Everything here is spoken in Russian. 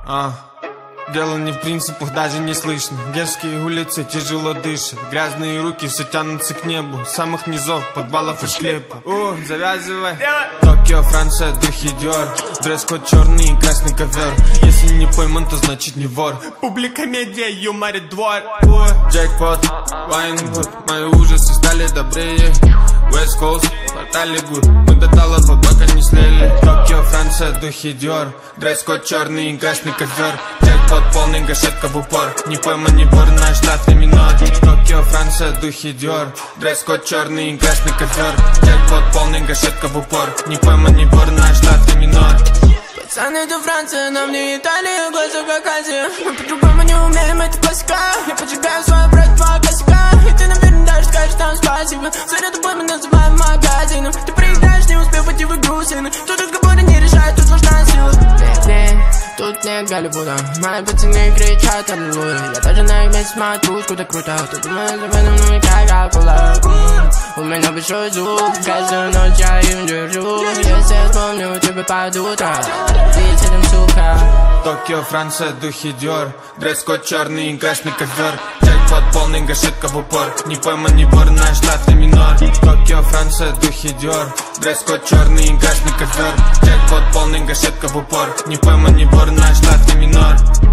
Дело не в принципах, даже не слышно. Дерзкие улицы тяжело дышат. Грязные руки все тянутся к небу. С самых низов, подвалов и склепа. Завязывай. Токио, Франция, духи Диор. Дресс-код черный и красный ковер. Если не пойман, то значит не вор. Публика, медиа, юморит двор. Джекпот, Вайнвуд. Мои ужасы стали добрее. West Coast, портали гуд. Мы до талантов пока не слили. Токио, Франция, духи Диор. Дресс-код черный и красный ковер. Джекпот полный, гашетка в упор. Не пойман, не вор, наш штатный минор. Токио, Франция, духи Диор. Дресс-код черный и красный ковер. Джекпот полный, гашетка в упор. Не пойман, не вор, наш штатный минор. Пацаны, это Франция, нам не Италия, глаза как Азия. Мы по-другому не умеем, это классика. Я поджигаю свой брат по косяка. И ты, наверное, даже скажешь там спасибо. Смотря тобой мы называем магазином. Ты проиграешь, не успев пойти в игру, сына. Тут разговоры не решают, тут важна сила. Тут нет Голливуда. Мои пацаны кричат аллилуйя. Я даже на их месте смотрю, куда круто. Ты думаешь об этом, ну и как акула. У меня большой зуб, каждую ночь я им держу. Если я вспомню, тебе под утро. Ты этим сука. Токио, Франция, духи Диор. Дресс-код черный и красный ковер. Джекпот полный, гашетка в упор. Не пойман, не вор, наш штатный минор. Токио, Франция, духи Диор. Дресс-код черный и красный ковер. Джекпот полный, гашетка в упор. Не пойман, не вор, наш штатный минор.